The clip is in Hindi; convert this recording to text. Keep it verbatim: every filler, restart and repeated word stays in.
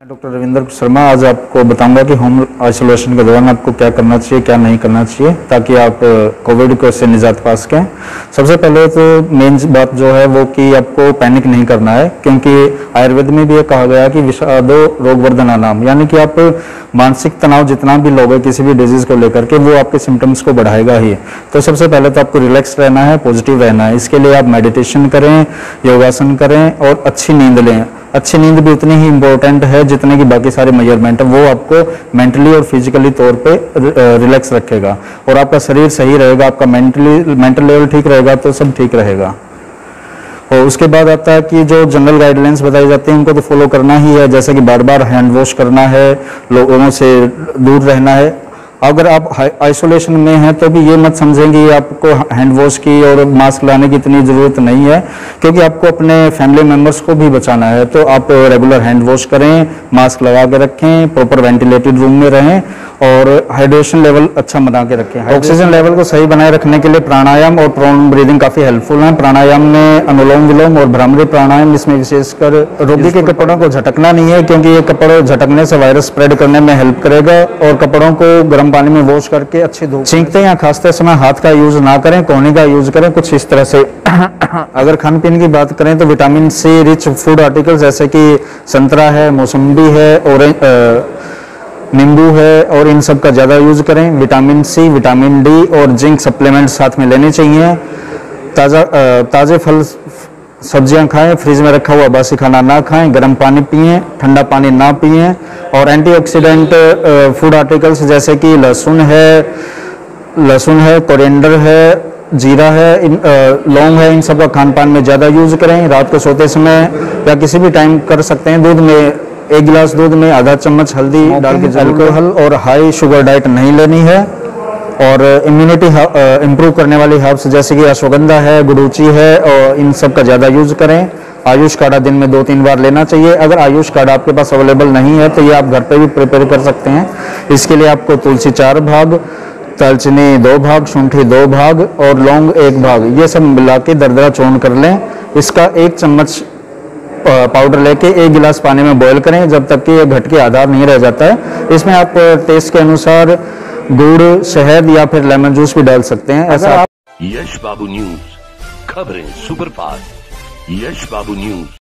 डॉक्टर रविंद्र शर्मा आज आपको बताऊंगा कि होम आइसोलेशन के दौरान आपको क्या करना चाहिए, क्या नहीं करना चाहिए ताकि आप कोविड को से निजात पा सकें। सबसे पहले तो मेन बात जो है वो कि आपको पैनिक नहीं करना है, क्योंकि आयुर्वेद में भी ये कहा गया कि विषादो रोगवर्धना नाम, यानी कि आप मानसिक तनाव जितना भी लोगे किसी भी डिजीज को लेकर के वो आपके सिम्टम्स को बढ़ाएगा ही। तो सबसे पहले तो आपको रिलैक्स रहना है, पॉजिटिव रहना है। इसके लिए आप मेडिटेशन करें, योगासन करें और अच्छी नींद लें। अच्छी नींद भी उतनी ही इम्पोर्टेंट है जितने की बाकी सारे मेजरमेंट है, वो आपको मेंटली और फिजिकली तौर पे रिलैक्स रखेगा और आपका शरीर सही रहेगा, आपका मेंटली मेंटल लेवल ठीक रहेगा तो सब ठीक रहेगा। और उसके बाद आता है कि जो जनरल गाइडलाइंस बताई जाती है उनको तो फॉलो करना ही है, जैसे कि बार बार हैंड वॉश करना है, लोगों से दूर रहना है। अगर आप आइसोलेशन में हैं तो भी ये मत समझेंगे आपको हैंड वॉश की और मास्क लाने की इतनी ज़रूरत नहीं है, क्योंकि आपको अपने फैमिली मेम्बर्स को भी बचाना है। तो आप रेगुलर हैंड वॉश करें, मास्क लगा के रखें, प्रॉपर वेंटिलेटेड रूम में रहें और हाइड्रेशन लेवल अच्छा बना के रखें। ऑक्सीजन लेवल को सही बनाए रखने के लिए प्राणायाम और प्राण ब्रीदिंग काफ़ी हेल्पफुल है। प्राणायाम में अनुलोम विलोम और भ्रामरी प्राणायाम, इसमें विशेषकर रोगी के कपड़ों को झटकना नहीं है, क्योंकि ये कपड़ों झटकने से वायरस स्प्रेड करने में हेल्प करेगा। और कपड़ों को गर्म पानी में वॉश करके अच्छी धूप, छींकते या खांसते समय हाथ का यूज ना करें, कोहनी का यूज करें, कुछ इस तरह से। अगर खान पीन की बात करें तो vitamin C rich food articles जैसे कि संतरा है, मौसम्बी है, ऑरेंज, नींबू है और इन सब का ज़्यादा यूज करें। विटामिन सी, विटामिन डी और जिंक सप्लीमेंट साथ में लेने चाहिए। ताज़ा ताज़े फल सब्जियां खाएं, फ्रिज में रखा हुआ बासी खाना ना खाएं, गर्म पानी पिएं, ठंडा पानी ना पिएं। और एंटीऑक्सीडेंट फूड आर्टिकल्स जैसे कि लहसुन है लहसुन है कोरिएंडर है, जीरा है, इन लौंग है, इन सब का खान पान में ज़्यादा यूज करें। रात को सोते समय या किसी भी टाइम कर सकते हैं। दूध में एक गिलास दूध में आधा चम्मच हल्दी डाल के, अल्कोहल और हाई शुगर डाइट नहीं लेनी है। और इम्यूनिटी इम्प्रूव करने वाली हर्ब्स जैसे कि अश्वगंधा है, गुडूची है, और इन सब का ज़्यादा यूज करें। आयुष काढ़ा दिन में दो तीन बार लेना चाहिए। अगर आयुष काढ़ा आपके पास अवेलेबल नहीं है तो ये आप घर पे भी प्रिपेयर कर सकते हैं। इसके लिए आपको तुलसी चार भाग, दालचीनी दो भाग, शूंठी दो भाग और लौंग एक भाग, ये सब मिला के दरदरा चूर्ण कर लें। इसका एक चम्मच पाउडर लेके एक गिलास पानी में बॉईल करें जब तक कि ये घट के आधार नहीं रह जाता है। इसमें आप टेस्ट के अनुसार गुड़, शहद या फिर लेमन जूस भी डाल सकते हैं। ऐसा यश बाबू न्यूज, खबरें सुपरफास्ट। यश बाबू न्यूज।